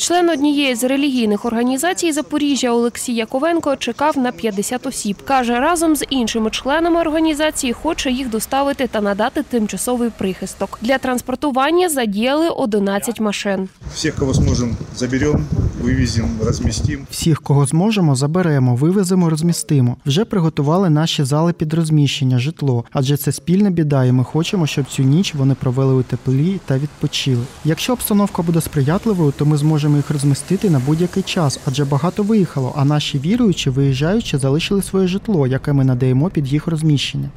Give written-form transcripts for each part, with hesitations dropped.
Член однієї з релігійних організацій Запоріжжя Олексій Яковенко чекав на 50 осіб. Каже, разом з іншими членами організації хоче їх доставити та надати тимчасовий прихисток. Для транспортування задіяли 11 машин. Всіх, кого зможемо, заберемо, вивеземо, розмістимо. Всіх, кого зможемо, заберемо, вивеземо, розмістимо. Вже приготували наші зали під розміщення, житло. Адже це спільна біда, і ми хочемо, щоб цю ніч вони провели у теплі та відпочили. Якщо обстановка буде сприятливою, то ми зможемо їх розмістити на будь-який час, адже багато виїхало, а наші віруючі, виїжджаючи, залишили своє житло, яке ми надаємо під їх розміщення.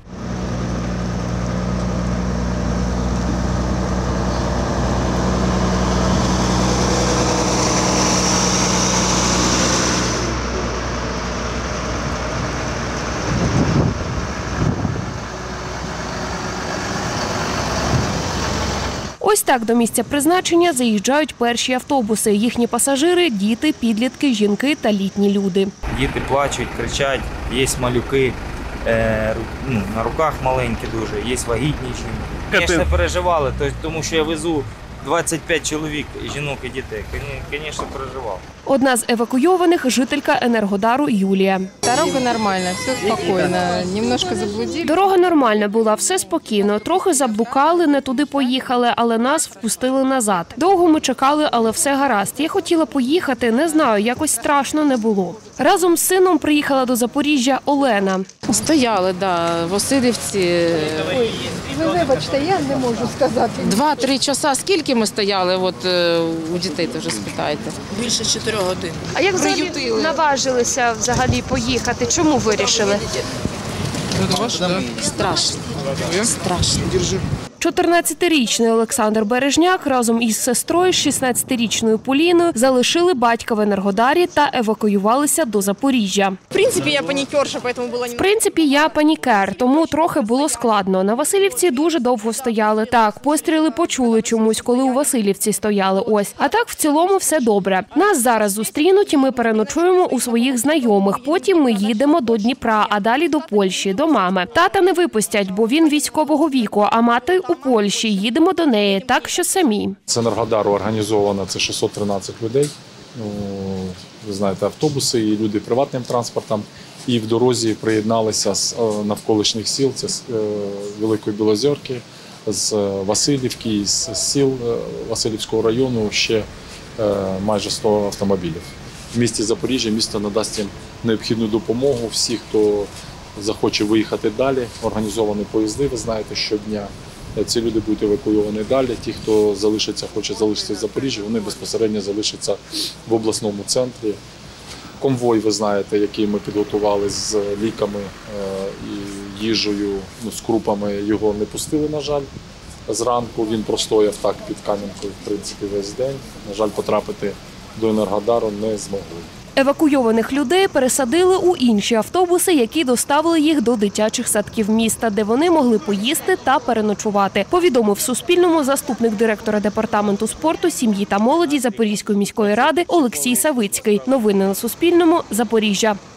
Ось так до місця призначення заїжджають перші автобуси. Їхні пасажири – діти, підлітки, жінки та літні люди. Діти плачуть, кричать, є малюки, на руках маленькі дуже, є вагітні жінки. Звісно, переживали, тому що я везу 25 чоловік, жінок і дітей. Звісно, переживав. Одна з евакуйованих – жителька Енергодару Юлія. Дорога нормальна, все спокійно. Немножко заблудили. Дорога нормальна була, все спокійно. Трохи заблукали, не туди поїхали, але нас впустили назад. Довго ми чекали, але все гаразд. Я хотіла поїхати, не знаю, якось страшно не було. Разом з сином приїхала до Запоріжжя Олена. Стояли, в Васильівці. Ви вибачте, я не можу сказати. 2-3 часа. Скільки ми стояли, у дітей теж спитайте? Більше 4 годин. А як взагалі наважилися поїхати? Чому вирішили? Страшно. Страшно. 14-річний Олександр Бережняк разом із сестрою, 16-річною Поліною, залишили батька в Енергодарі та евакуювалися до Запоріжжя. В принципі, я панікерша, тому було... В принципі, я панікер, тому трохи було складно. На Васильівці дуже довго стояли. Так, постріли почули чомусь, коли у Васильівці стояли ось. А так, в цілому, все добре. Нас зараз зустрінуть і ми переночуємо у своїх знайомих. Потім ми їдемо до Дніпра, а далі до Польщі, до мами. Тата не випустять, бо він військового віку, а мати у Польщі. Їдемо до неї, так що самі. З Енергодару організовано це 613 людей. Ви знаєте, автобуси і люди приватним транспортом. І в дорозі приєдналися з навколишніх сіл, це з Великої Білозерки, з Васильівки, з сіл Васильівського району ще майже 100 автомобілів. В місті Запоріжжя місто надасть їм необхідну допомогу. Всі, хто захоче виїхати далі, організовані поїзди, ви знаєте, щодня. Ці люди будуть евакуйовані далі. Ті, хто хоче залишитися в Запоріжжі, вони безпосередньо залишаться в обласному центрі. Конвой, ви знаєте, який ми підготували з ліками і їжею, з крупами, його не пустили, на жаль, зранку. Він простояв так під Кам'янкою, в принципі, весь день. На жаль, потрапити до Енергодару не змогли. Евакуйованих людей пересадили у інші автобуси, які доставили їх до дитячих садків міста, де вони могли поїсти та переночувати, повідомив Суспільному заступник директора департаменту спорту, сім'ї та молоді Запорізької міської ради Олексій Савицький. Новини на Суспільному. Запоріжжя.